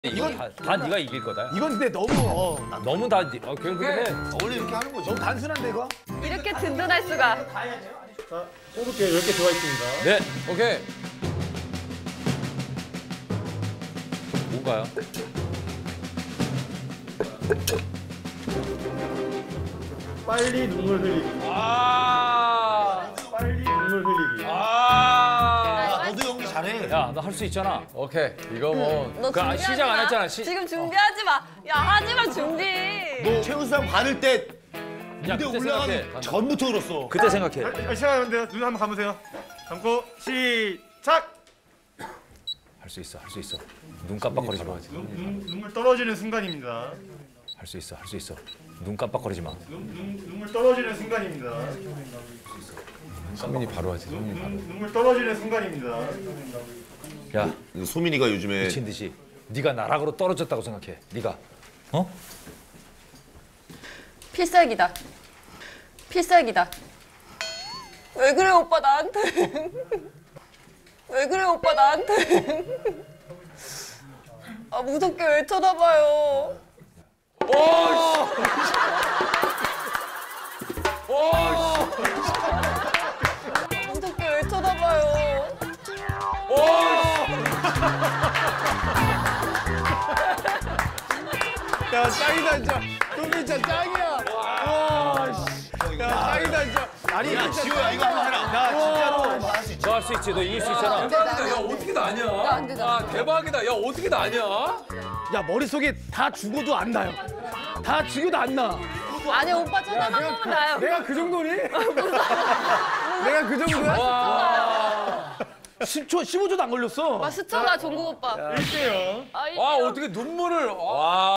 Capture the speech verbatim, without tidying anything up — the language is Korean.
이건 다, 다 네가 이길 거다. 이건 근데 너무 어, 난 너무 다 네- 어, 그냥 그래. 원래 이렇게 하는 거지. 너무 단순한데 이거? 이렇게 든든할 수가. 자, 뽑을게요. 열 개 들어가 있습니다. 네, 오케이. 뭔가요? 빨리 눈물 흘리기. 아, 빨리 눈물 흘리기. 아. 너도 연기 잘해. 야, 너 할 수 있잖아. 오케이. 이거 뭐. 너 그, 아, 준비하지 시작 안 마. 했잖아, 시- 지금 준비하지 마. 야, 하지 마, 준비. 너 최우수상 받을 때 야, 무대 그때 올라가는 생각해. 전부터 울었어. 그때 생각해. 아, 시작하는데요. 눈 한번 감으세요. 감고 시작. 할 수 있어, 할 수 있어. 눈 깜빡거리지 마. 눈, 눈, 눈물 떨어지는 순간입니다. 할 수 있어, 할 수 있어. 눈 깜빡거리지 마. 눈, 눈, 눈물 떨어지는 순간입니다. 성민이 바로 하지. 성민이 바로. 눈, 눈물 떨어지는 순간입니다. 야, 소민이가 요즘에 미친 듯이. 네가 나락으로 떨어졌다고 생각해. 네가. 어? 필살기다. 필살기다. 왜 그래, 오빠 나한테. 왜 그래, 오빠 나한테. 아, 무섭게 왜 쳐다봐요. 무섭게 왜 쳐다봐요. 야 짱이다 진짜. 소민 진짜 짱이야. 와, 씨. 야 짱이다 진짜. 아니 야 지호야 이거 한번 해라. 나 진짜로. 너 할 수 있지. 너 이길 수 있잖아. 대박이다. 야, 어떻게 나냐? 안 돼, 나 아, 대박이다. 야, 어떻게 나냐? 야 머릿속에 다 죽어도 안 나요. 다 죽여도 안 나. 아니, 오빠 쳐다만 보면 나요. 내가 그 정도니? 내가 그 정도야? 십 초, 십오 초도 안 걸렸어. 아, 스쳐가, 종국 오빠. 일대요. 아, 와, 이게요. 어떻게 눈물을. 와.